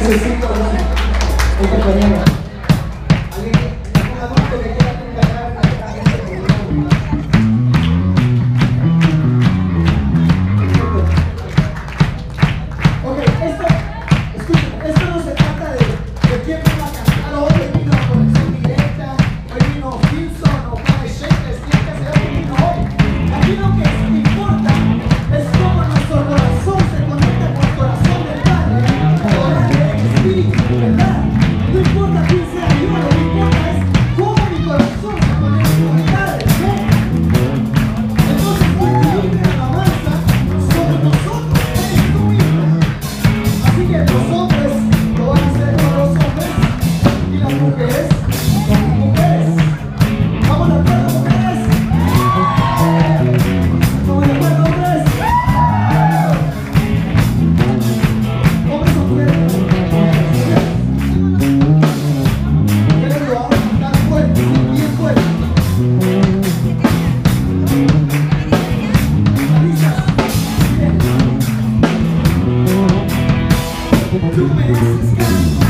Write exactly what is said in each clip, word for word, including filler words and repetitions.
necesito un compañero. Alguien, un adulto que quiera acompañar a esta gente que viene. Ok, esto, escuchen, esto no se trata de, de quién va a cantar hoy. Hoy vino Conexión Directa, hoy vino Wilson o Conexzion, quién que sea hoy vino hoy. Aquí lo que importa es cómo nuestro corazón se conecta con el corazón del Padre, con el Espíritu, ¿verdad? No importa quién sea yo, lo que importa es cómo mi corazón se conecta con el Padre, ¿no? Entonces, hoy libre alabanza sobre nosotros, eres tú mismo. Así que los hombres lo van a hacer con los hombres y las mujeres con las mujeres. ¿Vamos de acuerdo, mujeres? ¿Vamos de acuerdo, hombres? Hombres o mujeres. Mujeres lo vamos a cantar fuerte, bien fuerte. ¿Listas? Bien. Tú me haces cantar.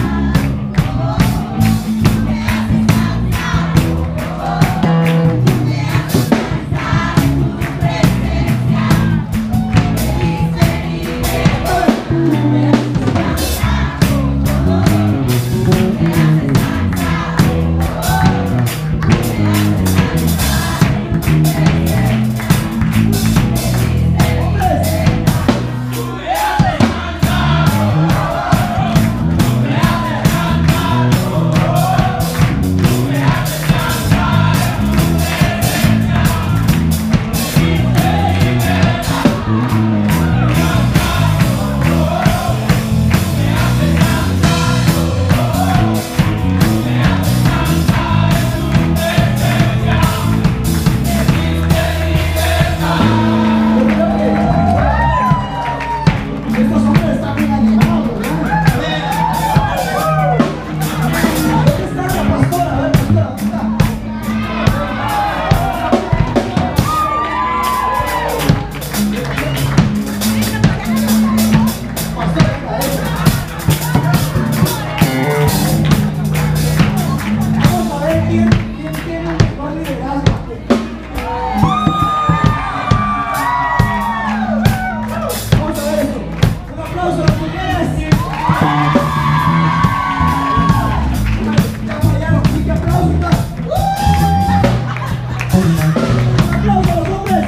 Estos hombres están bien animados, ¿verdad? ¿Dónde está la pastora? A ver, pastora, ¿dónde está? Pastora, vamos a ver quién, quién tiene un mejor liderazgo aquí. Vamos a ver esto. Un aplauso a las mujeres. Ya fallaron. ¿Y qué aplauso está? Un aplauso a los hombres.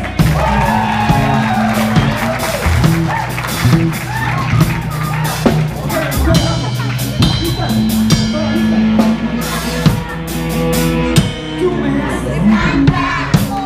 Ok, mujeres, vamos. ¿Listas? ¿Todas listas? Tú me haces cantar.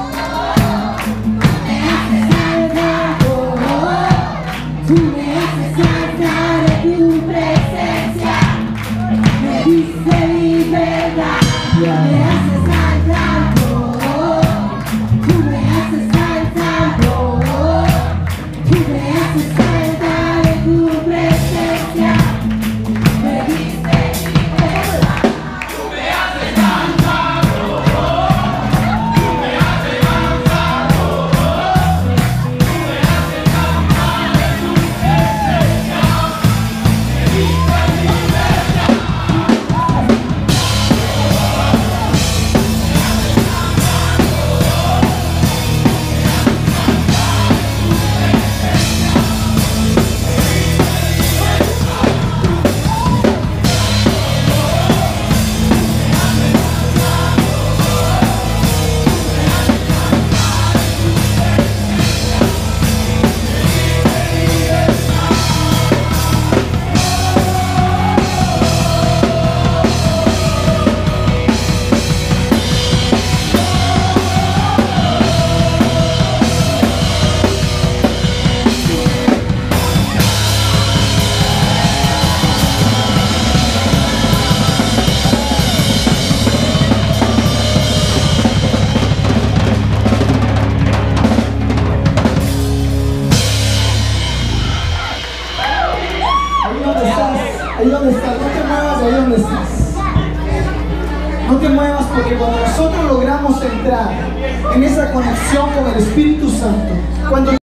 Tú me haces cantar en tu presencia, me diste libertad, me haces cantar, oh, tú me haces cantar, oh, tú me haces cantar en tu presencia, me diste libertad, tú me haces cantar, oh, tú me haces cantar, oh, tú me haces cantar en tu presencia, me diste libertad. Ahí donde estás, no te muevas de ahí donde estás. No te muevas porque cuando nosotros logramos entrar en esa conexión con el Espíritu Santo, cuando